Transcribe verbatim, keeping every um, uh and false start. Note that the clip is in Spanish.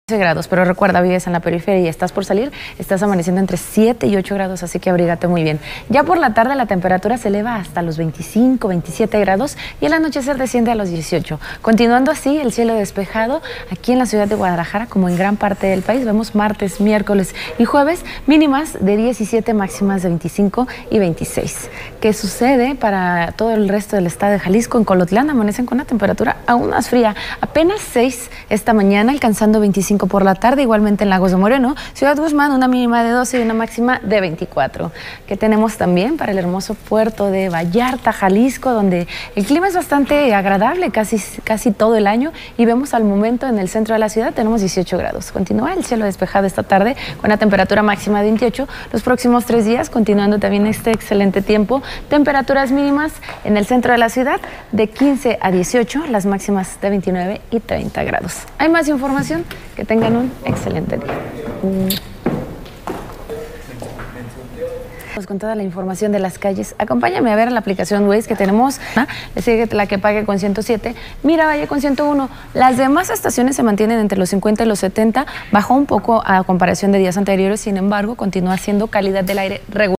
grados, pero recuerda, vives en la periferia y estás por salir, estás amaneciendo entre siete y ocho grados, así que abrígate muy bien. Ya por la tarde la temperatura se eleva hasta los veinticinco, veintisiete grados y el anochecer desciende a los dieciocho. Continuando así, el cielo despejado aquí en la ciudad de Guadalajara, como en gran parte del país. Vemos martes, miércoles y jueves mínimas de diecisiete, máximas de veinticinco y veintiséis. ¿Qué sucede para todo el resto del estado de Jalisco? En Colotlán amanecen con una temperatura aún más fría, apenas seis esta mañana, alcanzando veinticinco por la tarde, igualmente en Lagos de Moreno. Ciudad Guzmán, una mínima de doce y una máxima de veinticuatro. Que tenemos también para el hermoso puerto de Vallarta, Jalisco, donde el clima es bastante agradable casi, casi todo el año, y vemos al momento en el centro de la ciudad tenemos dieciocho grados. Continúa el cielo despejado esta tarde con una temperatura máxima de veintiocho. Los próximos tres días continuando también este excelente tiempo. Temperaturas mínimas en el centro de la ciudad de quince a dieciocho, las máximas de veintinueve y treinta grados. Hay más información. Que tengan un excelente día. Pues con toda la información de las calles, acompáñame a ver la aplicación Waze que tenemos. Le sigue la que pague con ciento siete, Miravalle con ciento uno. Las demás estaciones se mantienen entre los cincuenta y los setenta, bajó un poco a comparación de días anteriores, sin embargo, continúa siendo calidad del aire regular.